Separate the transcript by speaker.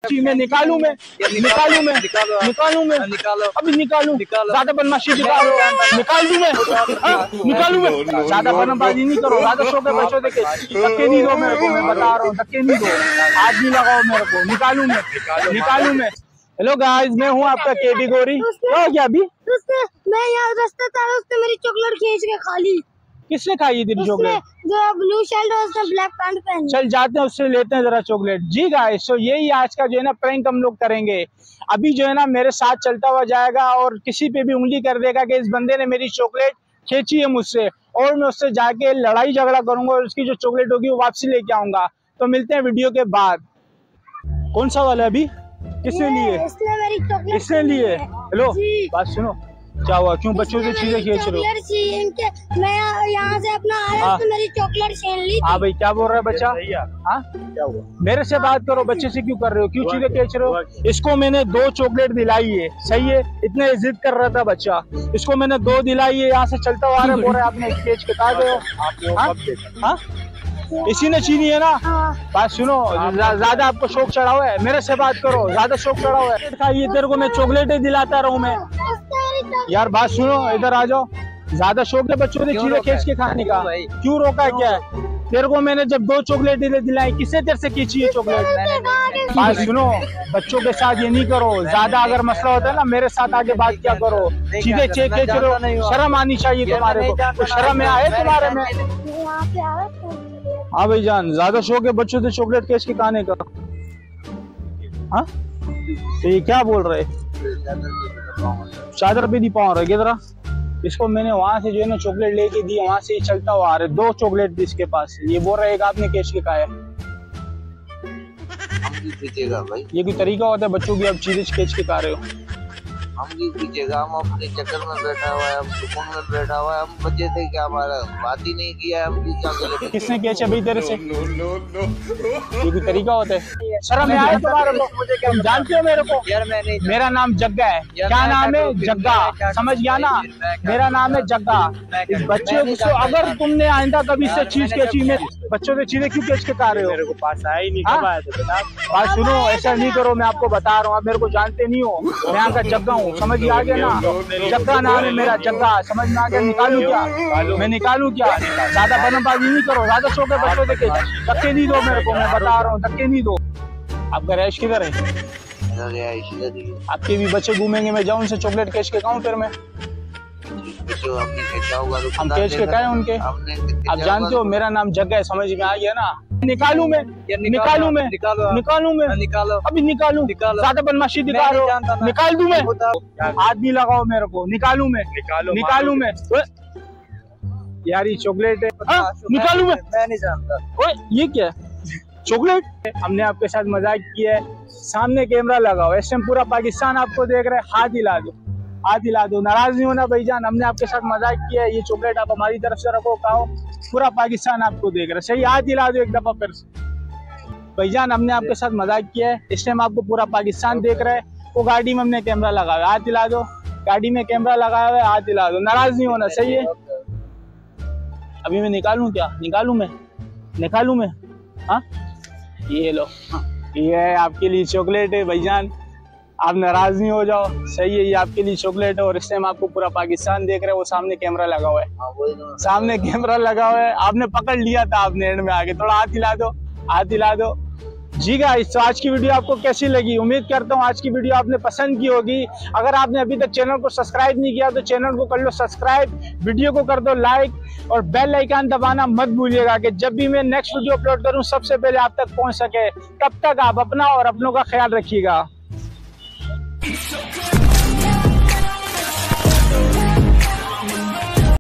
Speaker 1: केची मैं निकालूं मैं अभी निकालूं ज्यादा बदमाशी दिखा रहे हो, निकाल दूं मैं, निकालूं मैं, ज्यादा बदमाशी नहीं करो, ज्यादा शौक है बच्चों देखे, धक्के नहीं दो मेरे को, मैं बता रहा हूँ धक्के नहीं दो, हाथ नहीं लगाओ मेरे को, निकालूं मैं। हेलो गाइस, मैं हूँ आपका केबी गोरी। क्या अभी
Speaker 2: मैं यहाँ रास्ता था, उसने मेरी चॉकलेट खींच के खा ली।
Speaker 1: किसने खाई तेरी चॉकलेट?
Speaker 2: जो ब्लू शर्ट और उसने ब्लैक पैंट पहनी।
Speaker 1: चल जाते हैं उससे लेते हैं जरा चॉकलेट। जी गाइस, तो यही आज का जो है ना प्रैंक हम लोग करेंगे। अभी जो है ना मेरे साथ चलता हुआ जाएगा और किसी पे भी उंगली कर देगा कि इस बंदे ने मेरी चॉकलेट खींची है मुझसे, और मैं उससे जाके लड़ाई झगड़ा करूंगा और उसकी जो चॉकलेट होगी वो वापसी लेके आऊंगा। तो मिलते हैं वीडियो के बाद। कौन सा वाला अभी किसने लिए? इसने लिए। हेलो बात सुनो, क्या हुआ? क्यों बच्चों से चीजें खींच रहे हो?
Speaker 2: मैं यहाँ से अपना आया तो मेरी चॉकलेट छीन ली।
Speaker 1: हाँ भाई, क्या बोल रहा है बच्चा? हाँ क्या हुआ? मेरे से बात करो, बच्चे से क्यों कर रहे हो? क्यों चीजें खींच रहे हो? इसको मैंने 2 चॉकलेट दिलाई है, सही है? इतने जिद कर रहा था बच्चा, इसको मैंने 2 दिलाई है। यहाँ से चलता हुआ आ रहा है, बोल रहे आपने खींच के कहा गए हो? इसी ने छीनी है ना? बात सुनो, ज्यादा आपको शौक चढ़ा हुआ है, मेरे से बात करो, ज्यादा शौक चढ़ा हुआ है। ये तेरे को मैं चॉकलेट ही दिलाता रहूं मैं? यार बात सुनो, इधर आ जाओ। ज्यादा शौक है बच्चों ने चीजें खींच के खाने का, क्यों रोका है? क्या है तेरे को? मैंने जब 2 चॉकलेट दिलाई, किससे तेरे से खींची है चॉकलेट? बात सुनो, बच्चों के साथ ये नहीं करो, ज्यादा अगर मसला होता है ना मेरे साथ आगे बात क्या करो, चीजें खींच रहे हो। शर्म आनी चाहिए तुम्हारे को, शर्म आए तुम्हारे में? हाँ भाई जान, ज्यादा शौक है बच्चों से चॉकलेट खींच के खाने का। हाँ तो ये क्या बोल रहे? चादर पे नहीं पाँव रहे जरा। इसको मैंने वहां से जो है ना चॉकलेट लेके दी, वहां से ही चलता हुआ आ रहे, 2 चॉकलेट थी इसके पास। ये बोल रहे आपने खींच के खाया।
Speaker 3: भाई
Speaker 1: ये कोई तरीका होता है बच्चों की? अब चीजें खींच के खा रहे हो?
Speaker 3: हम भी पीछेगा, हम अपने चक्कर में बैठा हुआ है, हम सुकून में बैठा हुआ है, हम बच्चे थे क्या, हमारा बात ही नहीं किया, हम भी क्या करें?
Speaker 1: किसने खींचा भाई तेरे से? ये कोई तरीका होता है? शर्म आए तुम्हारे को? तुम जानते हो मेरे को?
Speaker 3: यार मैं नहीं,
Speaker 1: मेरा नाम जग्गा है। क्या नाम है? जग्गा, समझ गया ना? मेरा नाम है जग्गा। इस बच्चे को अगर तुमने आइंदा कभी से चीज के चीज में बच्चों से चीजें क्यों खींच के खा रहे हो?
Speaker 3: मेरे को पास आया ही नहीं।
Speaker 1: बात सुनो, ऐसा नहीं करो, मैं आपको बता रहा हूँ, आप मेरे को जानते नहीं हो, मैं यहाँ का जग्गा हूँ, समझ आ गया ना? जग्गा नाम है मेरा, जग्गा, समझ में आ गया? निकालू क्या? मैं निकालू क्या? ज्यादा बदमाशी नहीं करो, ज्यादा शौक है बच्चों देखे, धक्के नहीं दो मेरे को, मैं बता रहा हूँ, धक्के नहीं दो। आपका रैश किधर है? आपके भी बच्चे घूमेंगे, मैं जाऊँ उनसे चॉकलेट खींच के खाऊं? फिर मैं हम खींच के खाए उनके? आप जानते हो मेरा नाम जग्गा है, समझ में आ गया ना? निकालू मैं अभी निकालूं, ज्यादा बदमाशी दिखा रहे हो, निकाल दूं मैं, हाथ नहीं लगाओ मेरे को, निकालूं मैं। यार ये चॉकलेट है, निकालूं मैं नहीं जानता। ओए ये क्या चॉकलेट? हमने आपके साथ मजाक किया है, सामने कैमरा लगाओ, इस टाइम पूरा पाकिस्तान आपको देख रहा है, हाथ हिला दो, नाराज नहीं होना भाईजान, हमने आपके साथ मजाक किया है। ये चॉकलेट आप हमारी तरफ से रखो, खाओ, पूरा पाकिस्तान आपको देख रहा है, सही? हाथ हिला दो एक दफा फिर से भाईजान, हमने आपके साथ मजाक किया है, इस टाइम आपको पूरा पाकिस्तान देख रहा है। वो गाड़ी में हमने कैमरा लगाया है, हाथ हिला दो, गाड़ी में कैमरा लगाया हुआ है, हाथ हिला दो, नाराज नहीं होना, सही है? अभी मैं निकालूं क्या? निकालूं मैं? हाँ ये लो, ये है आपके लिए चॉकलेट है भाईजान, आप नाराज नहीं हो जाओ, सही है? ये आपके लिए चॉकलेट है और इस टाइम आपको पूरा पाकिस्तान देख रहा है, वो सामने कैमरा लगा हुआ है, सामने कैमरा लगा हुआ है, आपने पकड़ लिया था, आपने एंड में आके थोड़ा हाथ हिला दो। जी गाइस, तो आज की वीडियो आपको कैसी लगी? उम्मीद करता हूँ आज की वीडियो आपने पसंद की होगी। अगर आपने अभी तक चैनल को सब्सक्राइब नहीं किया तो चैनल को कर लो सब्सक्राइब, वीडियो को कर दो लाइक और बेल आइकन दबाना मत भूलिएगा कि जब भी मैं नेक्स्ट वीडियो अपलोड करूँ सबसे पहले आप तक पहुँच सके। तब तक आप अपना और अपनों का ख्याल रखिएगा।